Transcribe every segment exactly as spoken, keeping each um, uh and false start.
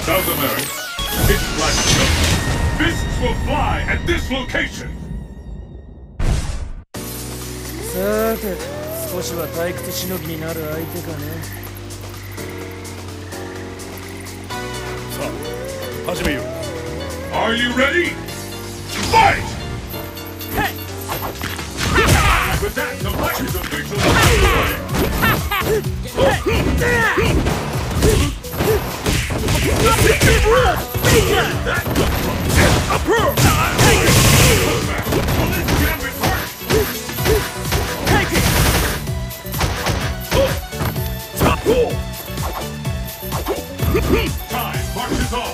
South America, it's black jump. Fists will fly at this location. さて、少しは退屈しのぎになる相手かね。 さあ、始めよう。Are you ready? Fight! Hey! With that, the flashes of victory. Time marches on.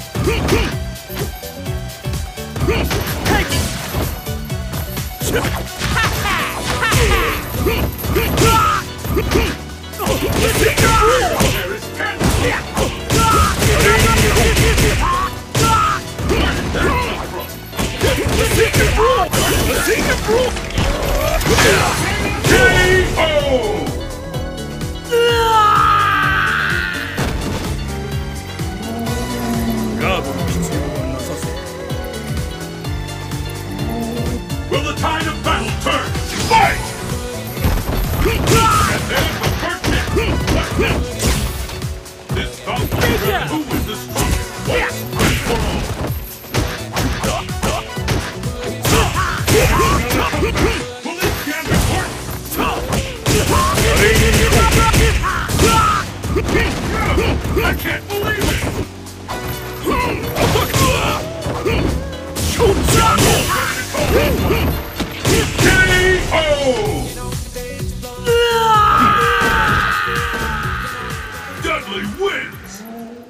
K O! Will the tide of battle turn? Fight! And there's the first hit. This bout will determine who is the strongest. Once and for all. Will this gambit work? I can't believe it! K O! Dudley wins!